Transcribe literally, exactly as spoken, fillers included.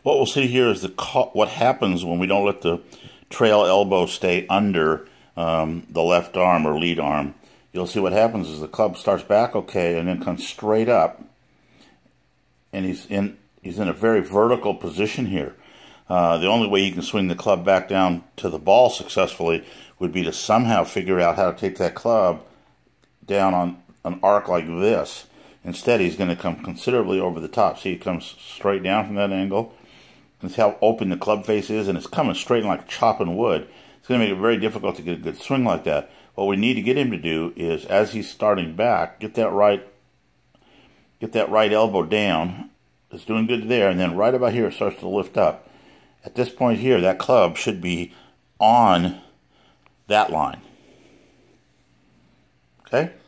What we'll see here is the what happens when we don't let the trail elbow stay under um, the left arm or lead arm. You'll see what happens is the club starts back okay and then comes straight up, and he's in he's in a very vertical position here. Uh, the only way you can swing the club back down to the ball successfully would be to somehow figure out how to take that club down on an arc like this. Instead, he's going to come considerably over the top. See, he comes straight down from that angle. And see how open the club face is, and it's coming straight like chopping wood. It's going to make it very difficult to get a good swing like that. What we need to get him to do is, as he's starting back, get that right, get that right elbow down. It's doing good there, and then right about here it starts to lift up. At this point here, that club should be on that line. Okay?